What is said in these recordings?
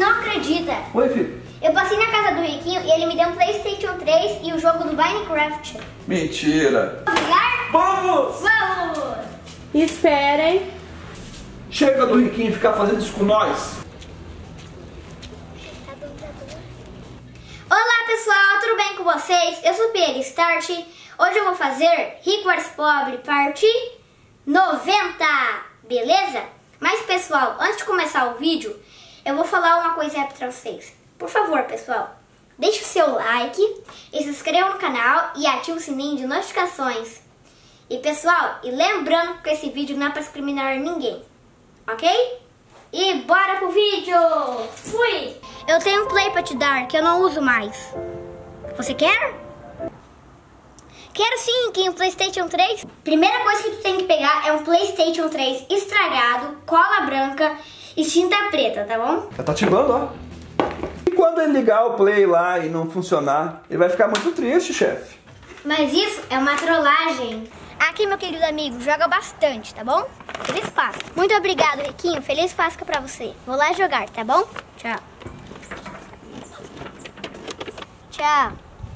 não acredita. Oi, filho. Eu passei na casa do Riquinho e ele me deu um PlayStation 3 e o jogo do Minecraft. Mentira. Vamos jogar? Vamos! Vamos! Esperem. Chega do Riquinho ficar fazendo isso com nós. Olá pessoal, tudo bem com vocês? Eu sou Pierre Start. Hoje eu vou fazer Rico vs Pobre parte 90, beleza? Mas pessoal, antes de começar o vídeo, eu vou falar uma coisinha pra vocês. Por favor pessoal, deixe o seu like e se inscreva no canal e ative o sininho de notificações. E pessoal, e lembrando que esse vídeo não é pra discriminar ninguém, ok? E bora pro vídeo! Fui! Eu tenho um play pra te dar que eu não uso mais. Você quer? Quero sim, que um PlayStation 3. Primeira coisa que tu tem que pegar é um PlayStation 3 estragado, cola branca e tinta preta, tá bom? Já tá ativando, ó. E quando ele ligar o play lá e não funcionar, ele vai ficar muito triste, chefe. Mas isso é uma trollagem. Aqui, meu querido amigo, joga bastante, tá bom? Feliz Páscoa. Muito obrigado, Riquinho. Feliz Páscoa pra você. Vou lá jogar, tá bom? Tchau. Tchau.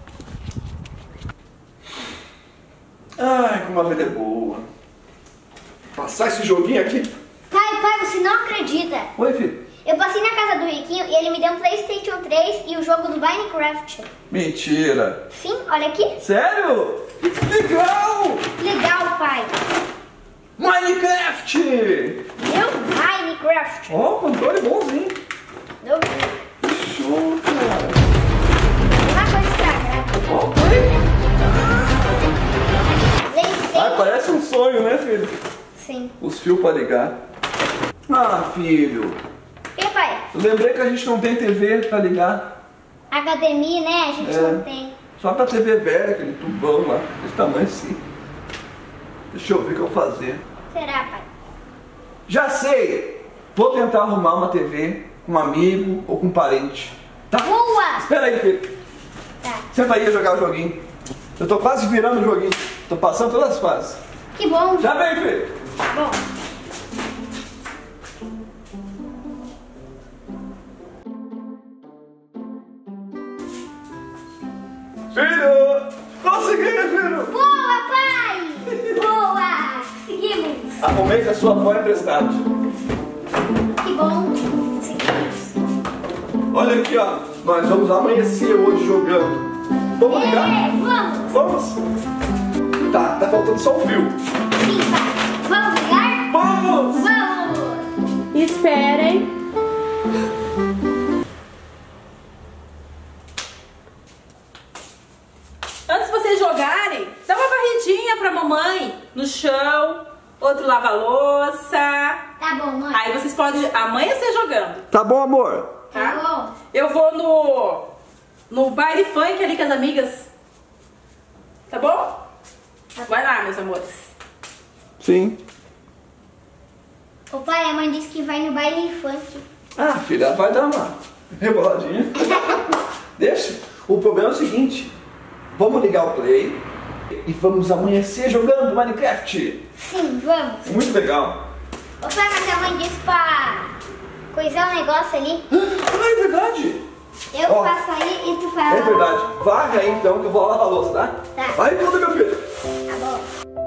Ai, como a vida é boa. Passar esse joguinho aqui. Pai, você não acredita. Oi, filho. Eu passei na casa do Riquinho e ele me deu um PlayStation 3 e o jogo do Minecraft. Mentira. Sim, olha aqui. Sério? Legal! Legal, pai. Minecraft! Meu Minecraft. Ó, controle bonzinho. Meu Show, cara. Uma coisa estragada. Ó, play. PlayStation. Ah, parece um sonho, né, filho? Sim. Os fios pra ligar. Ah, filho. E pai? Eu lembrei que a gente não tem TV pra ligar. HDMI, né? A gente não tem. Só pra TV velha, aquele tubão lá, desse tamanho assim. Deixa eu ver o que eu vou fazer. Será, pai? Já sei! Vou tentar arrumar uma TV com um amigo ou com um parente. Tá? Boa! Espera aí, filho. Tá. Senta aí a jogar o joguinho. Eu tô quase virando o joguinho. Tô passando todas as fases. Que bom. Já vem, filho. Bom. Filho! Consegui, filho! Boa, pai! Boa! Seguimos. Arrumei com a sua avó emprestado. Que bom. Seguimos. Olha aqui, ó. Nós vamos amanhecer hoje jogando. Vamos ligar? Vamos. Vamos? Tá faltando só um fio. Sim, pai. Vamos ligar? Vamos! Vamos. Esperem. Antes de vocês jogarem, dá uma varridinha pra mamãe no chão. Outro lava a louça. Tá bom, mãe. Aí vocês podem amanhecer jogando, Tá bom, amor? tá? Tá bom. Eu vou no baile funk ali com as amigas. Tá bom? Vai lá, meus amores. Sim. O pai, a mãe disse que vai no baile funk. Ah, filha, vai dar uma reboladinha. Deixa. O problema é o seguinte. Vamos ligar o play e vamos amanhecer jogando Minecraft. Sim, vamos. Muito legal. Ô pai, mas a mãe disse pra coisar um negócio ali. Ah, é verdade. Eu Ó, faço aí e tu faz. É verdade. Varre aí então que eu vou lavar a louça, tá? Tá. Vai tudo, meu filho. Tá bom.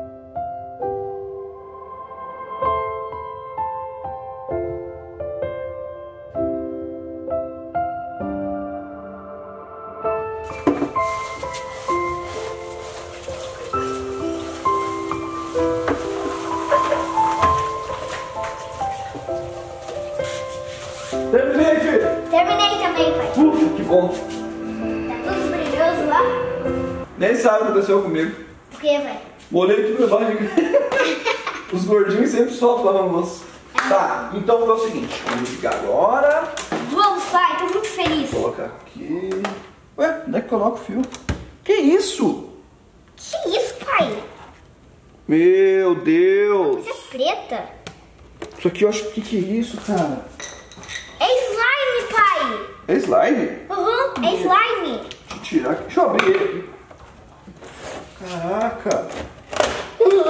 Terminei, filho. Terminei também, pai. Ufa, que bom. Tá tudo brilhoso lá? Nem sabe o que aconteceu comigo. O que, pai? Molhei tudo na barriga. Os gordinhos sempre sofrem lavando louça. Tá, então é o seguinte. Vamos ligar agora. Vamos, pai. Tô muito feliz. Vou colocar aqui. Ué, onde é que coloca o fio? Que isso? Que isso, pai? Meu Deus. Coisa preta. Isso aqui eu acho que é isso, cara? É slime, pai. É slime? Uhum, é slime. Deixa eu tirar aqui. Deixa eu abrir ele aqui. Caraca.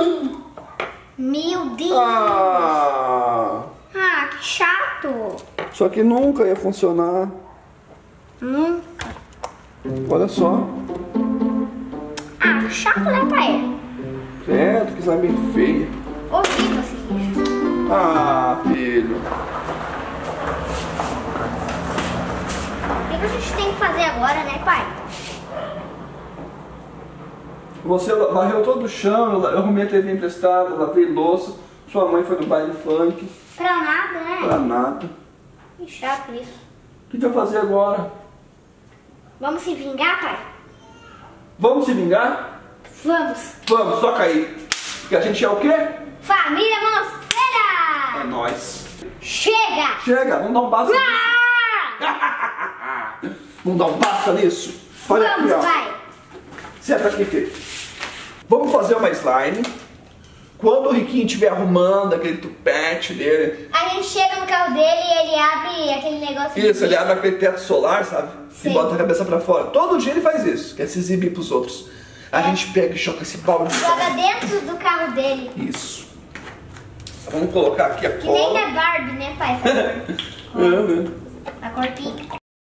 Meu Deus. Ah. Ah, que chato. Só que nunca ia funcionar. Nunca. Olha só. Ah, chato, né, pai? Credo, que slime bem feia. Horrível esse bicho. Ah, filho. O que a gente tem que fazer agora, né, pai? Você varreu todo o chão, eu arrumei a TV emprestada, lavei louça. Sua mãe foi no baile funk. Pra nada, né? Pra nada. Que chato isso. O que a gente vai fazer agora? Vamos se vingar, pai? Vamos se vingar? Vamos. Vamos, só cair. Porque a gente é o quê? Família Monosfera! É nóis. Chega! Chega, vamos dar um basta nisso. Ah! Vamos dar um basta nisso. Olha Vamos, aqui, ó. pai. Senta aqui, filho. Vamos fazer uma slime. Quando o Riquinho estiver arrumando aquele tupete dele. A gente chega no carro dele e ele abre aquele negócio. Isso, ele abre aquele teto solar, sabe? Sim. E bota a cabeça pra fora. Todo dia ele faz isso, quer se exibir pros outros. A gente pega e joga esse balde. Joga dentro do carro dele. Isso. Vamos colocar aqui a Que nem cola. da Barbie, né, pai? A cor pink.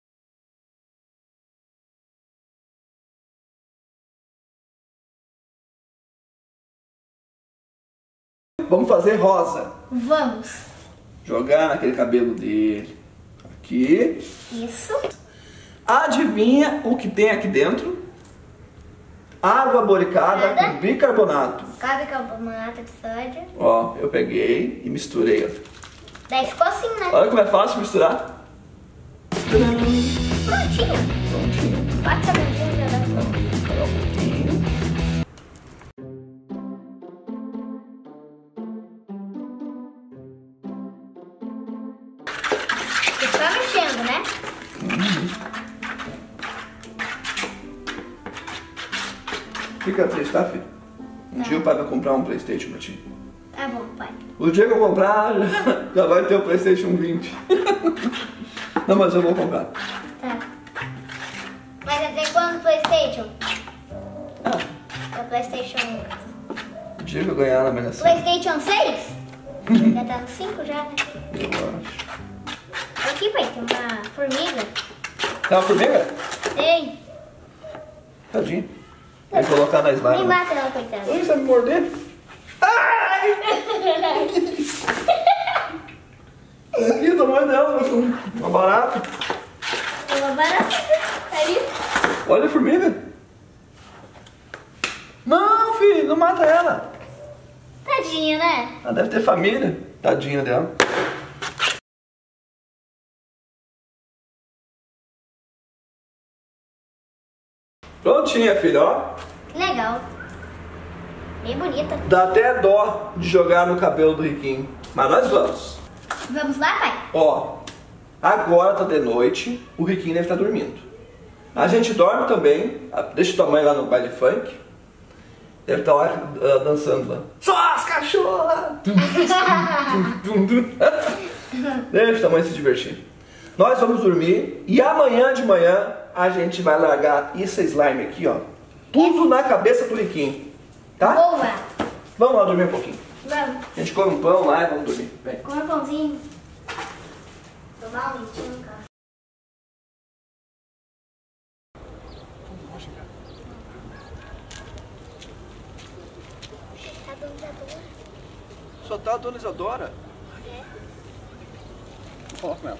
Vamos fazer rosa. Vamos. Jogar naquele cabelo dele. Aqui. Isso. Adivinha o que tem aqui dentro? Água boricada Nada. com bicarbonato. Cabe carbonato de sódio. Ó, eu peguei e misturei. Ó. Daí ficou assim, né? Olha como é fácil misturar. Prontinho. Prontinho. Pode ser prontinho já dá. Coloca um pouquinho. Você tá mexendo, né? Fica triste, tá, filho? Um dia o pai vai comprar um PlayStation pra ti. Tá bom, pai. O dia que eu comprar, já vai ter o PlayStation 20. Não, mas eu vou comprar. Tá. Mas até quando o PlayStation? Ah, O PlayStation. o dia que eu ganhar na Malhação, PlayStation 6? Já tá no 5 já, né? eu acho. Aqui, pai, tem uma formiga. Tá uma formiga? Tem. Tadinho. Vai colocar na slime. Nem mata ela, coitada. Oi, sabe morder? Ai! Aqui, o tamanho dela, uma barata. É uma barata. Ali. Olha a formiga. Não, filho, não mata ela. Tadinha, né? Ela deve ter família. Tadinha dela. Prontinha, filho, ó. Legal. Bem bonita. Dá até dó de jogar no cabelo do Riquinho. Mas nós vamos. Vamos lá, pai? Ó, agora tá de noite, o Riquinho deve estar dormindo. A gente dorme também, deixa tua mãe lá no baile funk. Deve estar lá dançando lá. Só as cachorras! Deixa tua mãe se divertir. Nós vamos dormir e amanhã de manhã a gente vai largar esse slime aqui, ó. Tudo na cabeça do Riquinho. Tá? Boa. Vamos lá dormir um pouquinho. Vamos. A gente come um pão lá e vamos dormir. Vem. Come um pãozinho. Tomar um leitinho, cara. Tá dando Isadora? Só tá a dona Isadora? É. Vou falar com ela.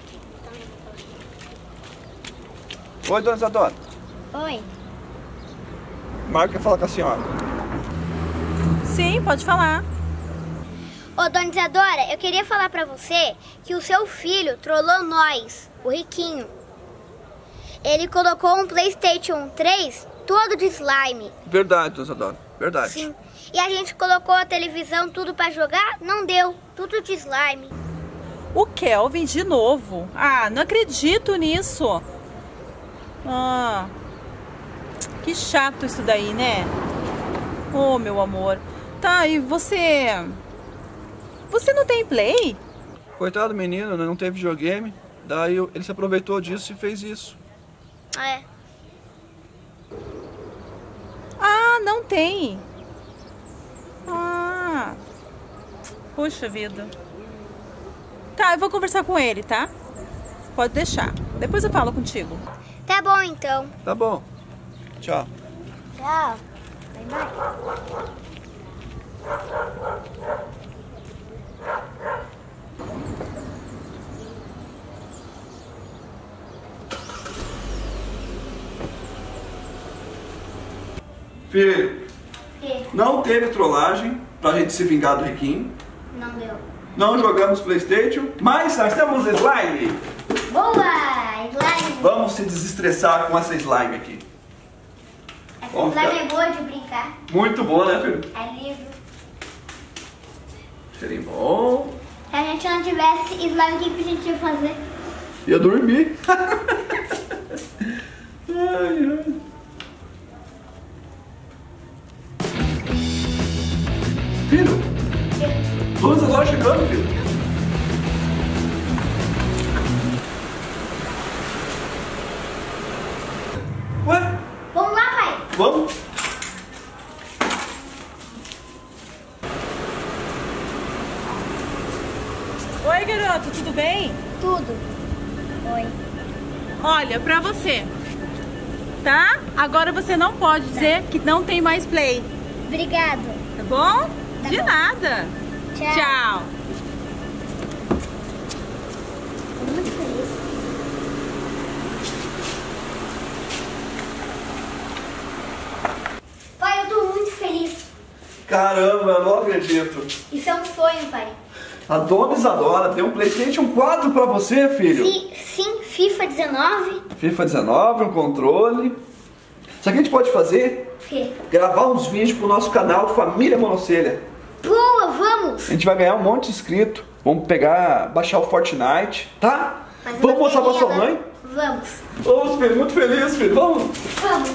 Oi, dona Isadora. Oi. Marco quer falar com a senhora. Sim, pode falar. Ô, dona Isadora, eu queria falar pra você que o seu filho trollou nós, o Riquinho. Ele colocou um PlayStation 3 todo de slime. Verdade, dona Isadora. Verdade. Sim. E a gente colocou a televisão tudo pra jogar, não deu. Tudo de slime. O Kelvin de novo. Ah, não acredito nisso. Ah, que chato isso daí, né? Oh, meu amor. Tá, e você... Você não tem Play? Coitado do menino, né? Não teve videogame. Daí ele se aproveitou disso e fez isso. É. Ah, não tem. Ah, puxa vida. Tá, eu vou conversar com ele, tá? Pode deixar. Depois eu falo contigo. Tá bom, então. Tá bom. Tchau. Tchau. Bye, bye. Filho, Que? não teve trollagem pra gente se vingar do Riquinho. Não deu. Não jogamos PlayStation, mas nós temos slime. Boa! Slime. Vamos se desestressar com essa slime aqui. Essa Vamos slime ficar- é boa de brincar. Muito boa, né, filho? É livre. Cheirinho bom. Se a gente não tivesse slime, o que a gente ia fazer? Ia dormir. Ai, ai. Filho, luz agora chegando, filho. Ué, Vamos lá, pai. vamos? Oi, garoto, tudo bem? Tudo. Oi. Olha, pra você, tá? Agora você não pode dizer que não tem mais play, Obrigado. tá bom? Tá De bom. nada. Tchau. Tchau. Tô muito feliz. Pai, eu tô muito feliz. Caramba, eu não acredito. Isso é um sonho, pai. A dona Isadora tem um PlayStation 4 pra você, filho. Sim, FIFA 19. FIFA 19, um controle. Sabe o que a gente pode fazer? O quê? Gravar uns vídeos pro nosso canal Família Monocelha. Boa, vamos. A gente vai ganhar um monte de inscrito. Vamos pegar, baixar o Fortnite, tá? Fazer Vamos uma mostrar pra sua pequena. mãe? Vamos. Vamos, filho, muito feliz, filho. Vamos. Vamos.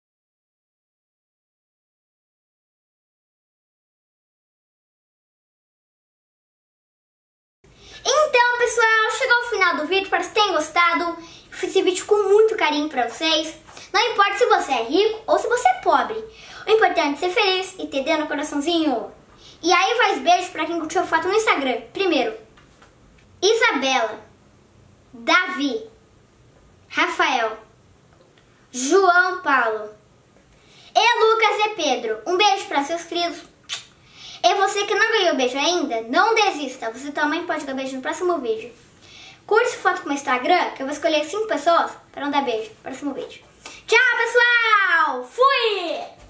Então, pessoal, chegou ao final do vídeo. Espero que vocês tenham gostado. Eu fiz esse vídeo com muito carinho pra vocês. Não importa se você é rico ou se você é pobre. O importante é ser feliz e ter dedo no coraçãozinho. E aí vai os beijos pra quem curtiu a foto no Instagram. Primeiro, Isabela, Davi, Rafael, João Paulo e Lucas e Pedro. Um beijo para seus queridos. E você que não ganhou beijo ainda, não desista. Você também pode dar beijo no próximo vídeo. Curte essa foto com o meu Instagram, que eu vou escolher 5 pessoas para não dar beijo no próximo vídeo. Tchau, pessoal! Fui!